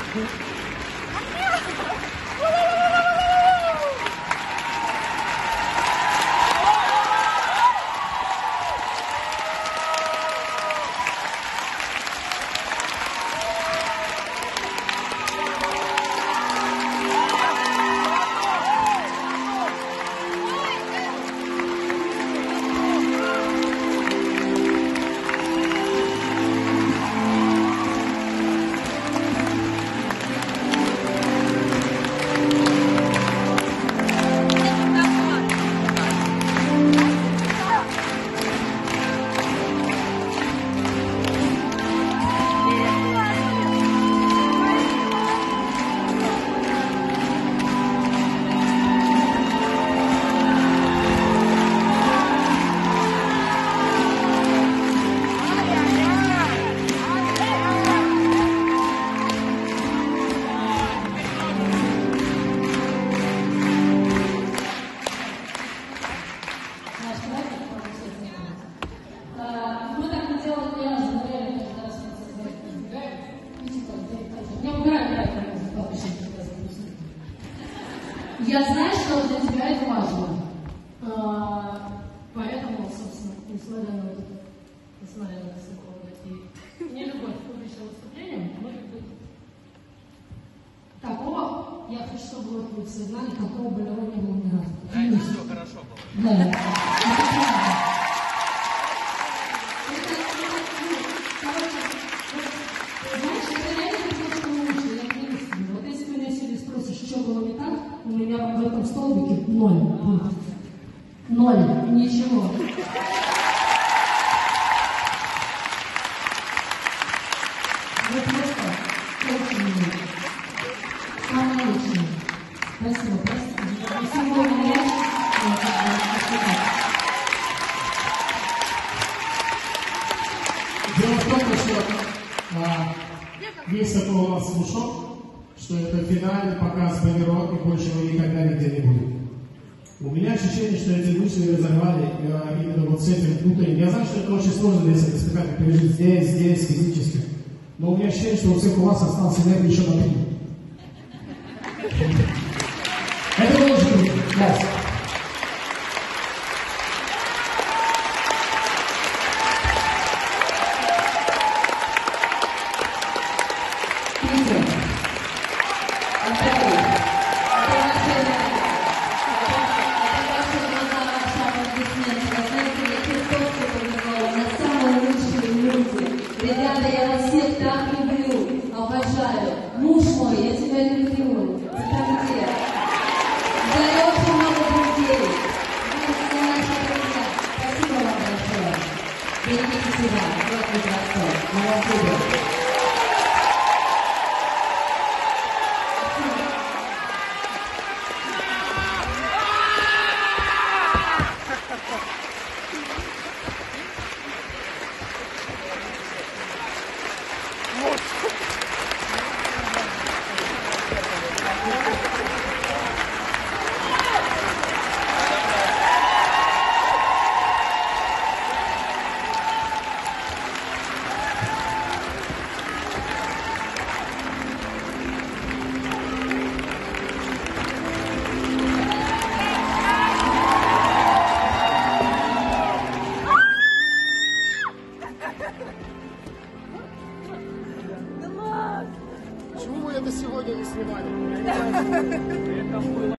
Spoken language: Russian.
Я знаю, что для тебя это важно. Поэтому, собственно, несмотря на и не любовь к публичным выступлениям, может быть, такого, я хочу, чтобы вы все знали, такого болеро не было ни разу. Раньше все хорошо было. Да. У меня в этом столбике 0 пунктов. 0. Ничего. Вы просто очень милы. Самое лучшее. Спасибо. Спасибо. Дело в том, что есть такой у нас слушок, что это финальный показ Болеро, и больше его никогда нигде не будет. У меня ощущение, что эти лучшие разорвали именно вот с этим внутренним. Я знаю, что это очень сложно весь этот спектакль пережить здесь, физически. Но у меня ощущение, что у всех у вас остался энергия еще на 3. Это было очень круто. Да. Ребята, я вас всех так люблю, обожаю. Муж мой, я тебя люблю. Скажите, даешь много друзей. Спасибо вам большое. Берегите себя. Вот вы красавцы. Мы вас любим. Почему мы это сегодня не снимали?